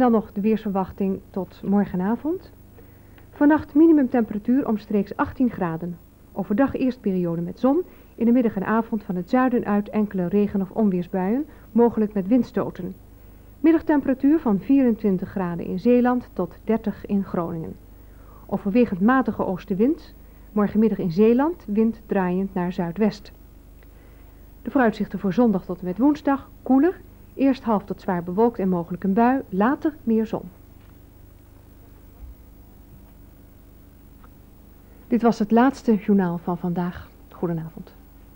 dan nog de weersverwachting tot morgenavond. Vannacht minimumtemperatuur omstreeks 18 graden. Overdag eerst periode met zon. In de middag en avond van het zuiden uit enkele regen- of onweersbuien, mogelijk met windstoten. Middagtemperatuur van 24 graden in Zeeland tot 30 in Groningen. Overwegend matige oostenwind. Morgenmiddag in Zeeland, wind draaiend naar zuidwest. De vooruitzichten voor zondag tot en met woensdag, koeler. Eerst half tot zwaar bewolkt en mogelijk een bui, later meer zon. Dit was het laatste journaal van vandaag. Goedenavond.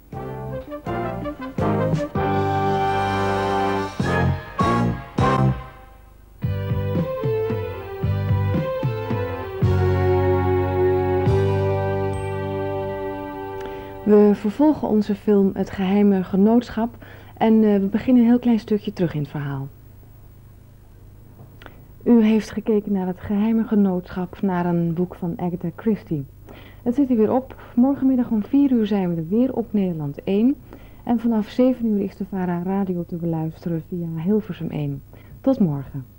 We vervolgen onze film Het Geheime Genootschap en we beginnen een heel klein stukje terug in het verhaal. U heeft gekeken naar Het Geheime Genootschap, naar een boek van Agatha Christie. Het zit er weer op. Morgenmiddag om 4 uur zijn we er weer op Nederland 1. En vanaf 7 uur is de VARA Radio te beluisteren via Hilversum 1. Tot morgen.